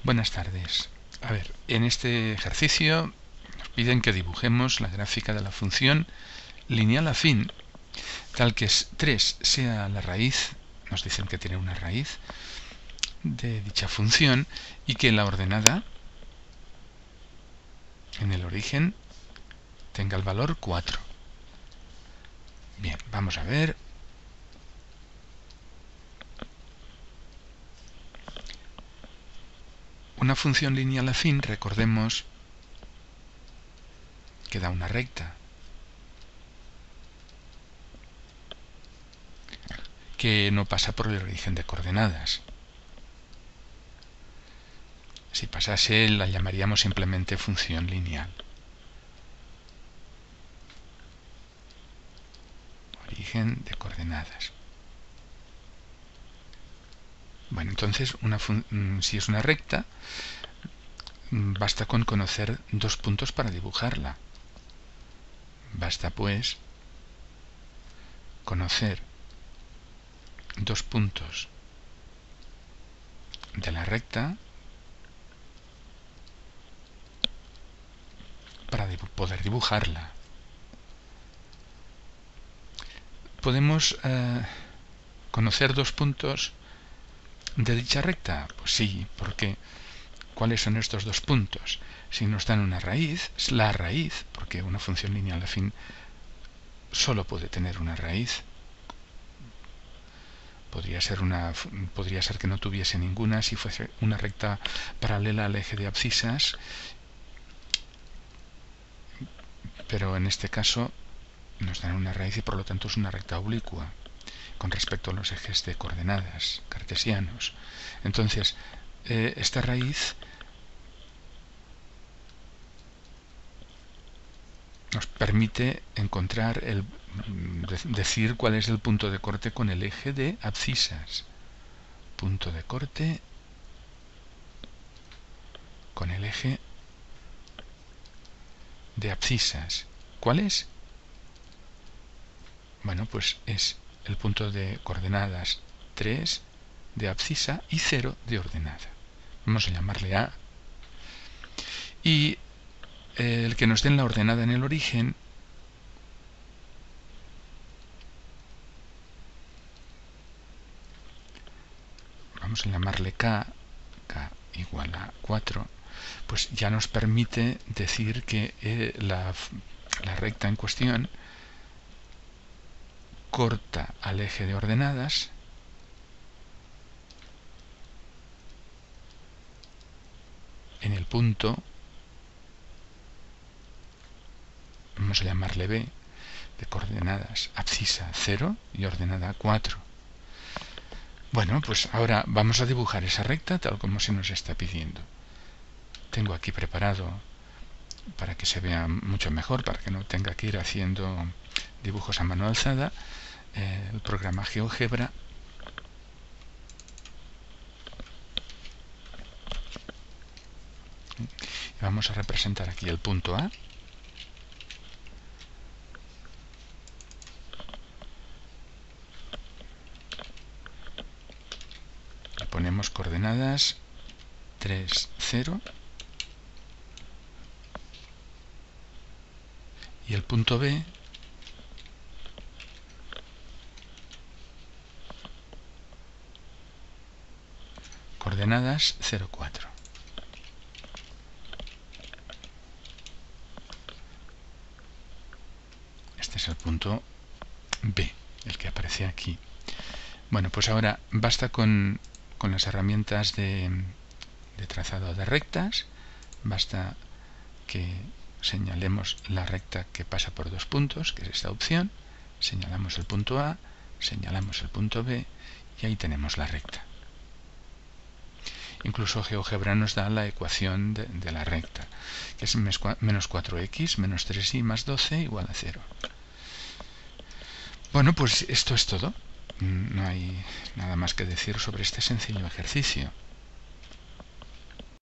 Buenas tardes. A ver, en este ejercicio nos piden que dibujemos la gráfica de la función lineal afín, tal que 3 sea la raíz, nos dicen que tiene una raíz de dicha función y que la ordenada en el origen tenga el valor 4. Bien, vamos a ver. Una función lineal afín, recordemos que da una recta, que no pasa por el origen de coordenadas. Si pasase, la llamaríamos simplemente función lineal. Origen de coordenadas. Bueno, entonces, si es una recta, basta con conocer dos puntos para dibujarla. Basta, pues, conocer dos puntos de la recta para poder dibujarla. ¿Podemos conocer dos puntos de dicha recta? Pues sí, porque ¿cuáles son estos dos puntos? Si nos dan una raíz, es la raíz, porque una función lineal afín solo puede tener una raíz. Podría ser que no tuviese ninguna si fuese una recta paralela al eje de abscisas, pero en este caso nos dan una raíz y por lo tanto es una recta oblicua con respecto a los ejes de coordenadas cartesianos. Entonces, esta raíz nos permite encontrar decir cuál es el punto de corte con el eje de abscisas. Punto de corte con el eje de abscisas. ¿Cuál es? Bueno, pues es el punto de coordenadas 3 de abscisa y 0 de ordenada. Vamos a llamarle A. Y el que nos den la ordenada en el origen vamos a llamarle K igual a 4, pues ya nos permite decir que la recta en cuestión corta al eje de ordenadas en el punto, vamos a llamarle B, de coordenadas abscisa 0 y ordenada 4. Bueno, pues ahora vamos a dibujar esa recta tal como se nos está pidiendo. Tengo aquí preparado para que se vea mucho mejor, para que no tenga que ir haciendo dibujos a mano alzada, el programa GeoGebra. Vamos a representar aquí el punto A. Le ponemos coordenadas 3, 0. Y el punto B coordenadas 0, 4. Este es el punto B, el que aparece aquí. Bueno, pues ahora basta con las herramientas de trazado de rectas. Basta que señalemos la recta que pasa por dos puntos, que es esta opción. Señalamos el punto A, señalamos el punto B y ahí tenemos la recta. Incluso GeoGebra nos da la ecuación de la recta, que es menos 4x menos 3y más 12 igual a 0. Bueno, pues esto es todo. No hay nada más que decir sobre este sencillo ejercicio.